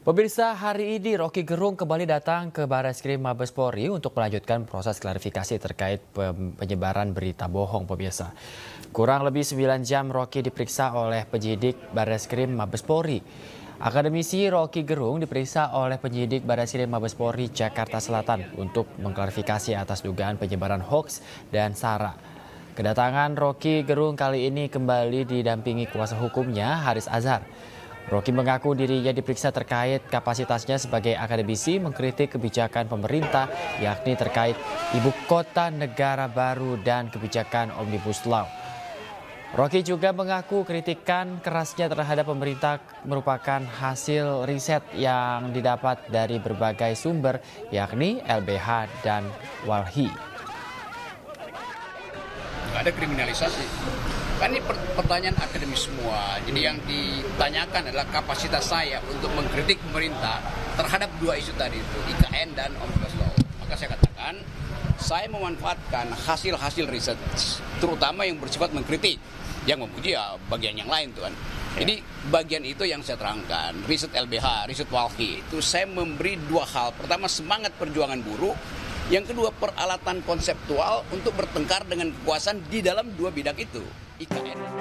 Pemirsa, hari ini Rocky Gerung kembali datang ke Barreskrim Mabes Polri untuk melanjutkan proses klarifikasi terkait penyebaran berita bohong, pemirsa. Kurang lebih 9 jam Rocky diperiksa oleh penyidik Barreskrim Mabes Polri. Akademisi Rocky Gerung diperiksa oleh penyidik Barreskrim Mabes Polri Jakarta Selatan untuk mengklarifikasi atas dugaan penyebaran hoaks dan sara. Kedatangan Rocky Gerung kali ini kembali didampingi kuasa hukumnya Haris Azhar. Rocky mengaku dirinya diperiksa terkait kapasitasnya sebagai akademisi mengkritik kebijakan pemerintah, yakni terkait ibu kota negara baru dan kebijakan Omnibus Law. Rocky juga mengaku kritikan kerasnya terhadap pemerintah merupakan hasil riset yang didapat dari berbagai sumber, yakni LBH dan Walhi. Nggak ada kriminalisasi. Kan ini pertanyaan akademis semua. Jadi yang ditanyakan adalah kapasitas saya untuk mengkritik pemerintah terhadap dua isu tadi itu, IKN dan Omnibus Law. Maka saya katakan, saya memanfaatkan hasil-hasil riset, terutama yang bersifat mengkritik. Yang memuji ya bagian yang lain tuh kan. Jadi bagian itu yang saya terangkan, riset LBH, riset Walhi, itu saya memberi dua hal. Pertama, semangat perjuangan buruh. Yang kedua, peralatan konseptual untuk bertengkar dengan kekuasaan di dalam dua bidang itu. IKN.